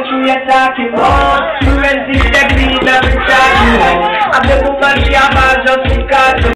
what you're talking about. You resist the green of the sky. I'm the woman,